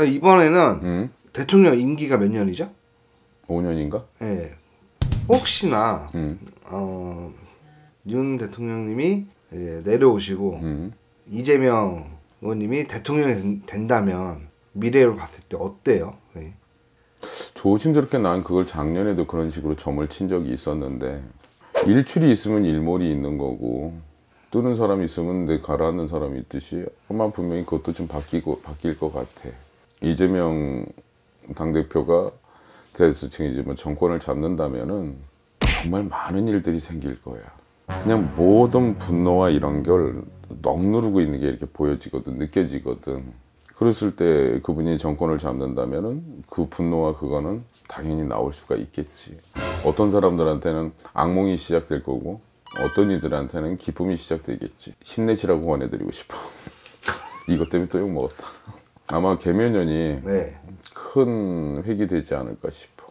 이번에는 대통령 임기가 몇 년이죠? 5년인가? 네. 혹시나 윤 대통령님이 이제 내려오시고 이재명 의원님이 대통령이 된다면 미래로 봤을 때 어때요? 네. 조심스럽게 난 그걸 작년에도 그런 식으로 점을 친 적이 있었는데, 일출이 있으면 일몰이 있는 거고 뜨는 사람이 있으면 내 가라앉는 사람이 있듯이 아마 분명히 그것도 좀 바뀔 것 같아. 이재명 당대표가 이제 뭐 정권을 잡는다면은 정말 많은 일들이 생길 거야. 그냥 모든 분노와 이런 걸 억누르고 있는 게 이렇게 보여지거든, 느껴지거든. 그랬을 때 그분이 정권을 잡는다면은 그 분노와 그거는 당연히 나올 수가 있겠지. 어떤 사람들한테는 악몽이 시작될 거고 어떤 이들한테는 기쁨이 시작되겠지. 힘내시라고 권해드리고 싶어. 이것 때문에 또 욕 먹었다. 아마 개면연이 네. 큰 획이 되지 않을까 싶어.